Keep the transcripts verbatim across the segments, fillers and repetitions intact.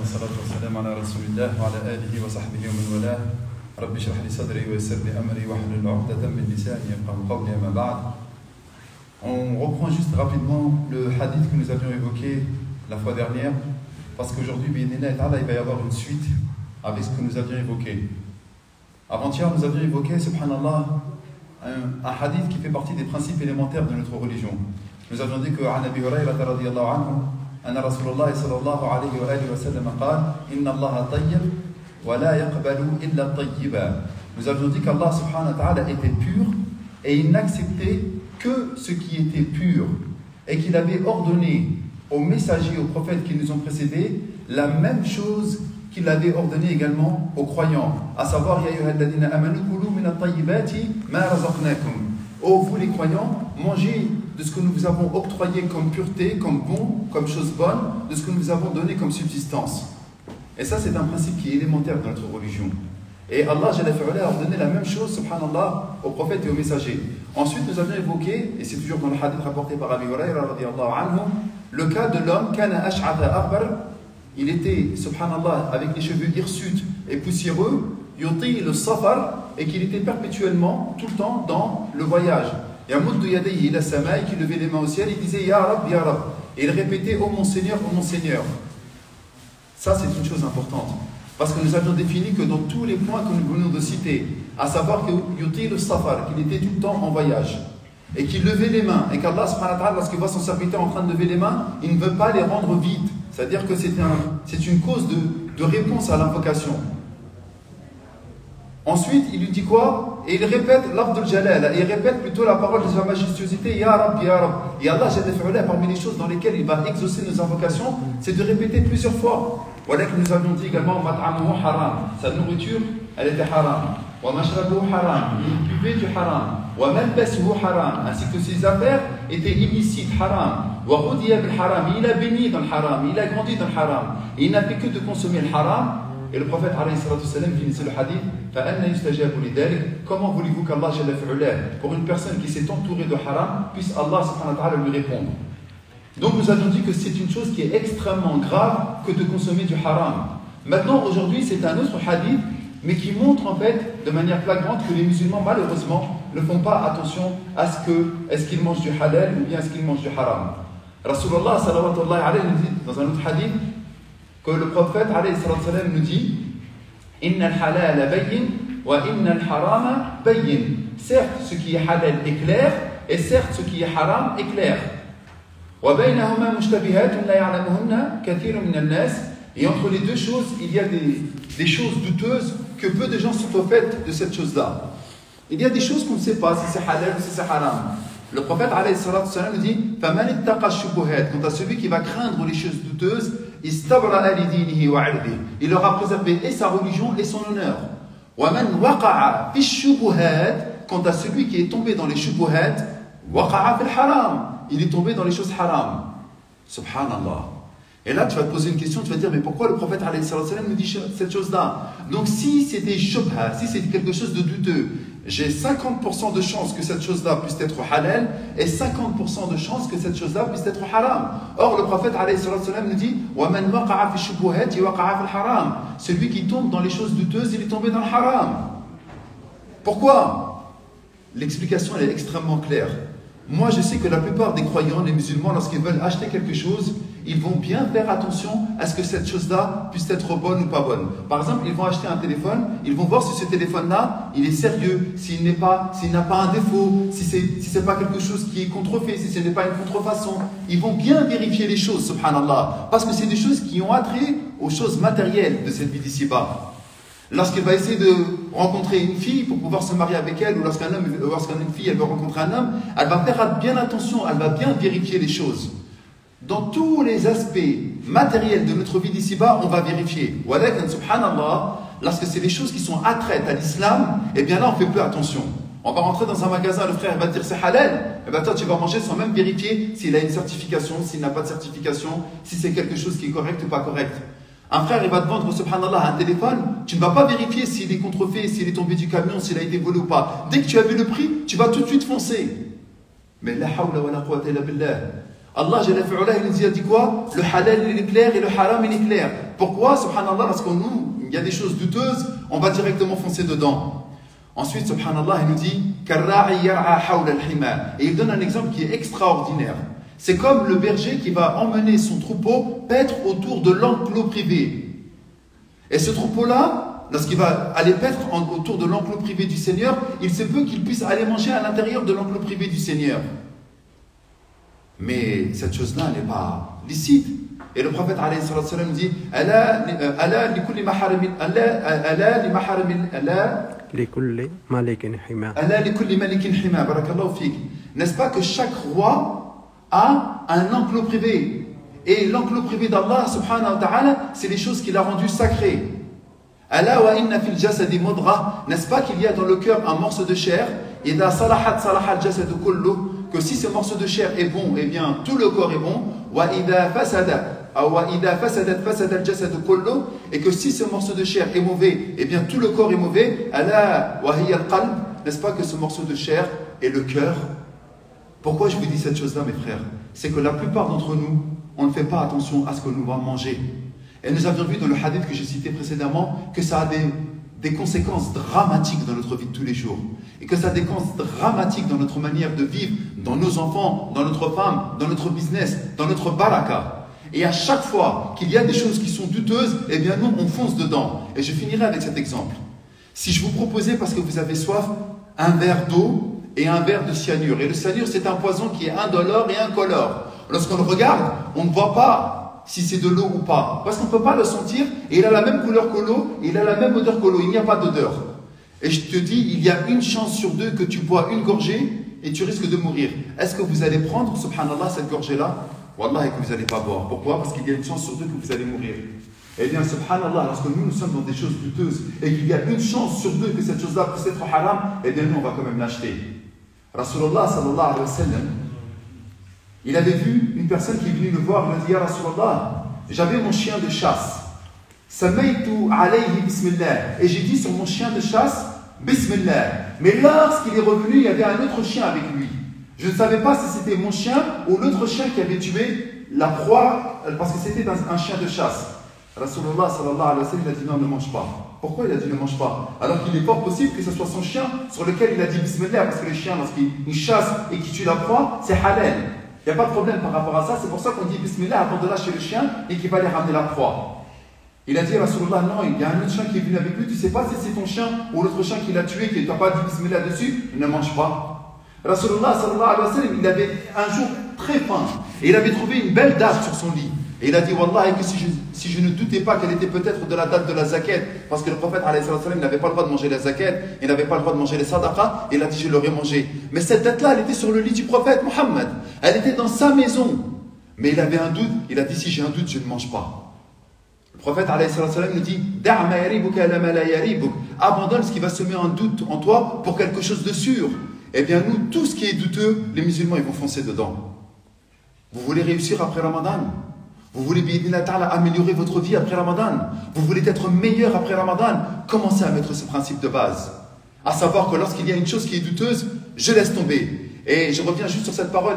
والصلاة والسلام على رسول الله وعلى آله وصحبه ومن والاه. رب اشرح لي صدري ويسر لي أمري واحلل عقدة من لساني يفقهوا قولي أما بعد. On reprend juste rapidement le hadith que nous avions évoqué la fois dernière, parce qu'aujourd'hui, bi'idhnillah ta'ala, il va y avoir une suite avec ce que nous avions évoqué. Avant-hier, nous avions évoqué, subhanallah, un, un hadith qui fait partie des principes élémentaires de notre religion. Nous avions dit que عن أبي هريرة رضي الله عنه أن رسول الله صلى الله عليه وآله وسلم قال إن الله طيب ولا يقبل إلا طيبا. Nous avions dit qu'Allah subhanahu wa ta'ala était pur et il n'acceptait que ce qui était pur, et qu'il avait ordonné aux messagers, aux prophètes qui nous ont précédés la même chose qu'il avait ordonné également aux croyants, à savoir Ya ayyuhalladhina amanu kulu min at-tayyibati ma razaqnakum. Ô vous les croyants, mangez de ce que nous vous avons octroyé comme pureté, comme bon, comme chose bonne, de ce que nous vous avons donné comme subsistance. Et ça, c'est un principe qui est élémentaire dans notre religion. Et Allah a ordonné la même chose, subhanallah, aux prophètes et aux messagers. Ensuite, nous avions évoqué, et c'est toujours dans le hadith rapporté par Abi Hurayra radiyallahu anhu, le cas de l'homme, kana ash'atha akbar, il était, subhanallah, avec les cheveux hirsutes et poussiéreux, yuti le safar, et qu'il était perpétuellement, tout le temps, dans le voyage. Yamuddu yadayhi ila samai, qui levait les mains au ciel, il disait Ya Rab, Ya Rab. Et il répétait Ô mon Seigneur, Ô mon Seigneur. Ça, c'est une chose importante. Parce que nous avions défini que dans tous les points que nous venons de citer, à savoir que yuti le safar, qu'il était tout le temps en voyage, et qu'il levait les mains, et qu'Allah, subhanahu wa ta'ala, lorsqu'il voit son serviteur en train de lever les mains, il ne veut pas les rendre vides. C'est-à-dire que c'est un, une cause de, de réponse à l'invocation. Ensuite, il lui dit quoi? Et il répète l'Abdul Jalal, et il répète plutôt la parole de sa majestuosité, Ya Rab, Ya Rab. Et Allah, parmi les choses dans lesquelles il va exaucer nos invocations, c'est de répéter plusieurs fois. Voilà que nous avions dit également, Mat'amuhu haram, sa nourriture, elle était haram. Wa mashrabuhu haram, il buvait du haram. Wa malbasuhu haram, ainsi que ses affaires étaient illicites, haram. Wa ghudiya bil haram, il a béni dans le haram, il a grandi dans le haram. Et il n'a fait que de consommer le haram. Et le prophète alayhi salatu salam finissait le hadith, فَأَنَّ يُسْتَجَابُ لِذَلِكَ. Comment voulez-vous qu'Allah, pour une personne qui s'est entourée de haram, puisse Allah subhanahu wa ta'ala lui répondre? Donc nous avons dit que c'est une chose qui est extrêmement grave que de consommer du haram. Maintenant, aujourd'hui, c'est un autre hadith, mais qui montre en fait, de manière flagrante, que les musulmans, malheureusement, ne font pas attention à ce que, est-ce qu'ils mangent du halal ou bien est-ce qu'ils mangent du haram. Rasulullah sallallahu alayhi wa sallam nous dit, dans un autre hadith, que le prophète alayhi sallam nous dit Inna al-halal bayyin wa inna al-harama bayyin. Certes, ce qui est halal est clair, et certes, ce qui est haram est clair. Wa baynahuma mushtabihatun la ya'lamuhunna kathirun min an-nas. Et entre les deux choses, il y a des, des choses douteuses que peu de gens sont au fait de cette chose-là. Il y a des choses qu'on ne sait pas si c'est halal ou si c'est haram. Le prophète alayhi sallam nous dit Faman ittaqa ash-shubuhat. Quant à celui qui va craindre les choses douteuses, istabra'a li dinihi wa 'irdihi. Il aura préservé et sa religion et son honneur. Wa man waqa'a fi ash-shubuhat. Quant à celui qui est tombé dans les shubuhat, waqa'a fi al-haram. Il est tombé dans les choses haram. Subhanallah. Et là, tu vas te poser une question, tu vas te dire, mais pourquoi le prophète alayhi sallam nous dit cette chose-là? Donc, si c'est des shubha, si c'est quelque chose de douteux, j'ai cinquante pour cent de chances que cette chose-là puisse être halal et cinquante pour cent de chances que cette chose-là puisse être haram. Or, le prophèt alayhi sallam nous dit وَمَنْ وَقَعَ فِي الشُّبُهَاتِ وَقَعَ فِي الْحَرَامِ. Celui qui tombe dans les choses douteuses, il est tombé dans le haram. Pourquoi? L'explication elle est extrêmement claire. Moi, je sais que la plupart des croyants, les musulmans, lorsqu'ils veulent acheter quelque chose, ils vont bien faire attention à ce que cette chose-là puisse être bonne ou pas bonne. Par exemple, ils vont acheter un téléphone, ils vont voir si ce téléphone-là, il est sérieux, s'il n'est pas, s'il n'a pas un défaut, si c'est, si c'est pas quelque chose qui est contrefait, si ce n'est pas une contrefaçon. Ils vont bien vérifier les choses, subhanallah, parce que c'est des choses qui ont attrait aux choses matérielles de cette vie d'ici-bas. Lorsqu'elle va essayer de rencontrer une fille pour pouvoir se marier avec elle, ou lorsqu'un homme, lorsqu'une fille elle veut rencontrer un homme, elle va faire bien attention, elle va bien vérifier les choses. Dans tous les aspects matériels de notre vie d'ici-bas, on va vérifier. Walakin, subhanallah, lorsque c'est des choses qui sont attraites à l'islam, eh bien là on fait peu attention. On va rentrer dans un magasin, le frère va dire c'est halal, et bien toi tu vas manger sans même vérifier s'il a une certification, s'il n'a pas de certification, si c'est quelque chose qui est correct ou pas correct. Un frère, il va te vendre, subhanallah, un téléphone, tu ne vas pas vérifier s'il est contrefait, s'il est tombé du camion, s'il a été volé ou pas. Dès que tu as vu le prix, tu vas tout de suite foncer. Mais la hawla wa la quwwata illa billah. Allah, il nous a dit quoi? Le halal, il est clair et le haram, il est clair. Pourquoi, subhanallah, parce qu'il y a des choses douteuses, on va directement foncer dedans. Ensuite, subhanallah, il nous dit et il donne un exemple qui est extraordinaire. C'est comme le berger qui va emmener son troupeau paître autour de l'enclos privé. Et ce troupeau-là, lorsqu'il va aller paître autour de l'enclos privé du Seigneur, il se peut qu'il puisse aller manger à l'intérieur de l'enclos privé du Seigneur. Mais cette chose-là n'est pas licite. Et le prophète alayhi salam dit Allah li kulli maharamin Allah li maharamin Allah li kulli malikin hima Allah li kulli malikin hima barakallahu fik. N'est-ce pas que chaque roi a un enclos privé? Et l'enclos privé d'Allah subhanahu wa ta'ala, c'est les choses qu'il a rendues sacrées. Allah wa inna fil jasadi mudghah, n'est-ce pas qu'il y a dans le cœur un morceau de chair? Idha salahat salaha al jasadu kullu, que si ce morceau de chair est bon, eh bien tout le corps est bon. Wa idha fasada et que si ce morceau de chair est mauvais, eh bien tout le corps est mauvais. N'est-ce pas que ce morceau de chair est le cœur? Pourquoi je vous dis cette chose-là, mes frères? C'est que la plupart d'entre nous, on ne fait pas attention à ce que nous allons manger. Et nous avions vu dans le hadith que j'ai cité précédemment que ça a des, des conséquences dramatiques dans notre vie de tous les jours. Et que ça a des conséquences dramatiques dans notre manière de vivre, dans nos enfants, dans notre femme, dans notre business, dans notre baraka. Et à chaque fois qu'il y a des choses qui sont douteuses, eh bien nous, on fonce dedans. Et je finirai avec cet exemple. Si je vous proposais, parce que vous avez soif, un verre d'eau et un verre de cyanure. Et le cyanure, c'est un poison qui est indolore et incolore. Lorsqu'on le regarde, on ne voit pas si c'est de l'eau ou pas. Parce qu'on ne peut pas le sentir. Et il a la même couleur que l'eau, et il a la même odeur que l'eau. Il n'y a pas d'odeur. Et je te dis, il y a une chance sur deux que tu bois une gorgée et tu risques de mourir. Est-ce que vous allez prendre, subhanallah, cette gorgée-là? Wallah, et que vous n'allez pas boire. Pourquoi? Parce qu'il y a une chance sur deux que vous allez mourir. Eh bien, subhanallah, lorsque nous, nous sommes dans des choses douteuses et qu'il y a une chance sur deux que cette chose-là puisse être haram, eh bien, nous, on va quand même l'acheter. Rasulullah sallallahu alayhi wa sallam, il avait vu une personne qui est venue le voir, il a dit, Ya Rasulullah, j'avais mon chien de chasse. Samaytu alayhi bismillah. Et j'ai dit sur mon chien de chasse, bismillah. Mais lorsqu'il est revenu, il y avait un autre chien avec lui. Je ne savais pas si c'était mon chien ou l'autre chien qui avait tué la proie, parce que c'était un, un chien de chasse. Rasulullah sallallahu alayhi wa sallam, il a dit non, ne mange pas. Pourquoi il a dit ne mange pas? Alors qu'il est fort possible que ce soit son chien sur lequel il a dit bismillah, parce que le chien, lorsqu'il chasse et qu'il tue la proie, c'est halal. Il n'y a pas de problème par rapport à ça, c'est pour ça qu'on dit bismillah avant de lâcher le chien et qu'il va aller ramener la proie. Il a dit Rasulullah, non, il y a un autre chien qui est venu avec lui, tu ne sais pas si c'est ton chien ou l'autre chien qui l'a tué, qui ne t'a pas dit bismillah dessus, il ne mange pas. Rasulullah sallallahu alayhi wa sallam, il avait un jour très faim et il avait trouvé une belle date sur son lit. Et il a dit Wallah, que si je, si je ne doutais pas qu'elle était peut-être de la date de la zakat, parce que le prophète alayhi wa sallam n'avait pas le droit de manger la zakat, il n'avait pas le droit de manger les sadaqas, il a dit je l'aurais mangé. Mais cette date-là, elle était sur le lit du prophète Mohammed, elle était dans sa maison. Mais il avait un doute, il a dit si j'ai un doute, je ne mange pas. Le prophète alayhi wa sallam nous dit abandonne ce qui va semer un doute en toi pour quelque chose de sûr. Eh bien nous, tout ce qui est douteux, les musulmans, ils vont foncer dedans. Vous voulez réussir après Ramadan? Vous voulez améliorer votre vie après Ramadan? Vous voulez être meilleur après Ramadan? Commencez à mettre ce principe de base. À savoir que lorsqu'il y a une chose qui est douteuse, je laisse tomber. Et je reviens juste sur cette parole,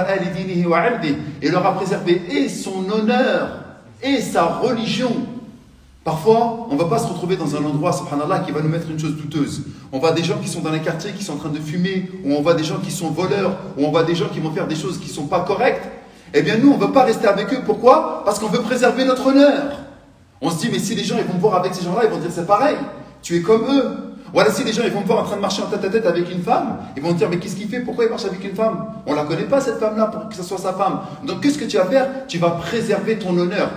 il leur a préservé et son honneur et sa religion. Parfois, on ne va pas se retrouver dans un endroit, subhanallah, qui va nous mettre une chose douteuse. On voit des gens qui sont dans les quartiers, qui sont en train de fumer, ou on voit des gens qui sont voleurs, ou on voit des gens qui vont faire des choses qui ne sont pas correctes. Eh bien nous, on ne veut pas rester avec eux. Pourquoi? Parce qu'on veut préserver notre honneur. On se dit, mais si les gens ils vont me voir avec ces gens-là, ils vont dire c'est pareil, tu es comme eux. Ou alors si les gens ils vont me voir en train de marcher en tête à tête avec une femme, ils vont me dire, mais qu'est-ce qu'il fait? Pourquoi il marche avec une femme? On ne la connaît pas cette femme-là pour que ce soit sa femme. Donc qu'est-ce que tu vas faire? Tu vas préserver ton honneur.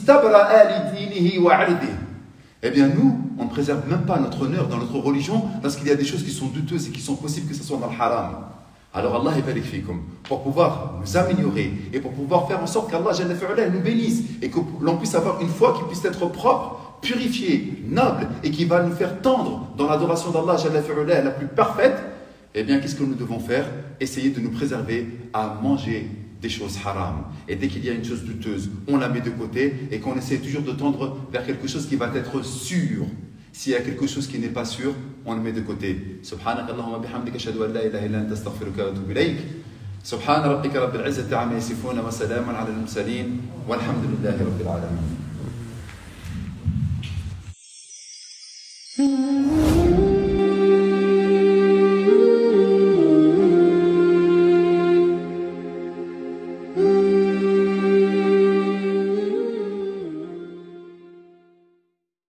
Eh bien nous, on ne préserve même pas notre honneur dans notre religion lorsqu'il y a des choses qui sont douteuses et qui sont possibles que ce soit dans le haram. Alors Allah barik fikum, pour pouvoir nous améliorer et pour pouvoir faire en sorte qu'Allah nous bénisse et que l'on puisse avoir une foi qui puisse être propre, purifiée, noble et qui va nous faire tendre dans l'adoration d'Allah la plus parfaite, eh bien qu'est-ce que nous devons faire? Essayer de nous préserver à manger des choses haram. Et dès qu'il y a une chose douteuse, on la met de côté et qu'on essaie toujours de tendre vers quelque chose qui va être sûr. S'il y a quelque chose qui n'est pas sûr, on le met de côté. Subhanakallahumma bihamdika ashhadu an la ilaha illa anta astaghfiruka wa atubu ilayk. سبحان ربك رب العزة عما يصفون وسلام على المرسلين والحمد لله رب العالمين.